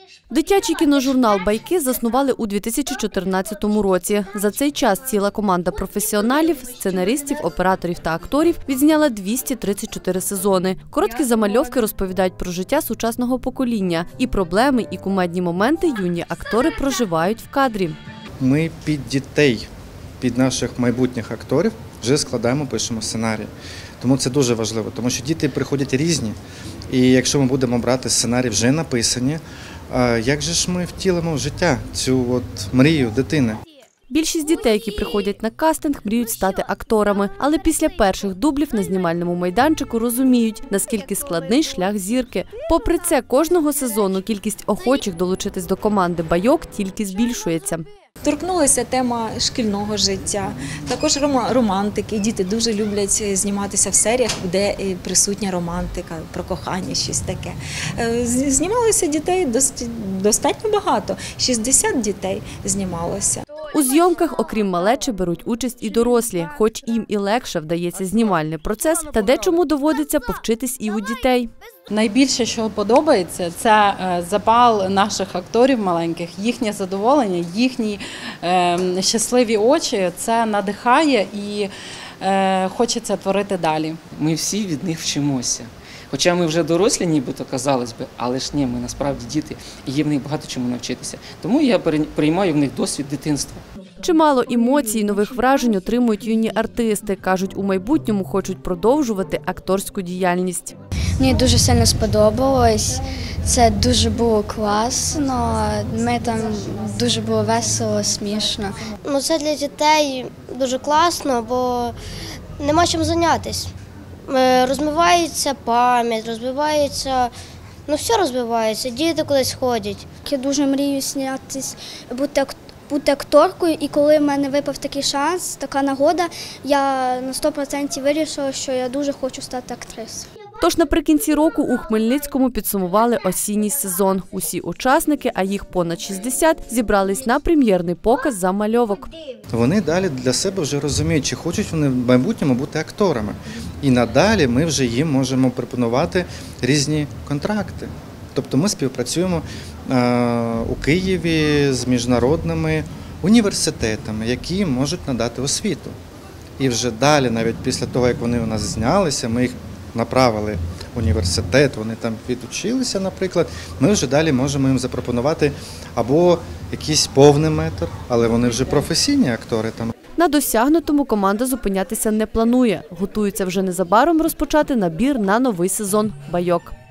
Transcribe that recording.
Дитячий кіножурнал «Байки» заснували у 2014 році. За цей час ціла команда професіоналів, сценаристів, операторів та акторів відзняла 234 сезони. Короткі замальовки розповідають про життя сучасного покоління. І проблеми, і кумедні моменти юні актори проживають в кадрі. Ми під дітей, під наших майбутніх акторів вже складаємо, пишемо сценарій. Тому це дуже важливо, тому що діти приходять різні. І якщо ми будемо брати сценарій вже написані, як же ж ми втілимо в життя цю мрію дитини? Більшість дітей, які приходять на кастинг, мріють стати акторами. Але після перших дублів на знімальному майданчику розуміють, наскільки складний шлях зірки. Попри це, кожного сезону кількість охочих долучитись до команди «Байок» тільки збільшується. Торкнулася тема шкільного життя, також романтики. Діти дуже люблять зніматися в серіях, де присутня романтика, про кохання, щось таке. Знімалося дітей достатньо багато, 60 дітей знімалося. У зйомках, окрім малечі, беруть участь і дорослі, хоч їм і легше вдається знімальний процес, та дечому доводиться повчитись і у дітей. Найбільше, що подобається, це запал наших акторів маленьких, їхнє задоволення, їхні щасливі очі. Це надихає і хочеться творити далі. Ми всі від них вчимося. Хоча ми вже дорослі, нібито, казалось би, але ж ні, ми насправді діти, і є в них багато чому навчитися. Тому я приймаю в них досвід дитинства. Чимало емоцій, нових вражень отримують юні артисти. Кажуть, у майбутньому хочуть продовжувати акторську діяльність. Мені дуже сильно сподобалось, це дуже було класно, ми там дуже було весело, смішно. Це для дітей дуже класно, бо нема чим зайнятися. Розвивається пам'ять, розвивається, все розвивається, діти кудись ходять. Я дуже мрію знятися, бути акторкою, і коли в мене випав такий шанс, така нагода, я на 100% вирішила, що я дуже хочу стати актрисою. Тож наприкінці року у Хмельницькому підсумували осінній сезон. Усі учасники, а їх понад 60, зібрались на прем'єрний показ замальовок. Вони далі для себе вже розуміють, чи хочуть вони в майбутньому бути акторами. І надалі ми вже їм можемо пропонувати різні контракти. Тобто ми співпрацюємо у Києві з міжнародними університетами, які можуть надати освіту. І вже далі, навіть після того, як вони у нас знялися, ми їх направили в університет, вони там відучилися, наприклад, ми вже далі можемо їм запропонувати або якийсь повний метр, але вони вже професійні актори там. На досягнутому команда зупинятися не планує. Готується вже незабаром розпочати набір на новий сезон «Байок».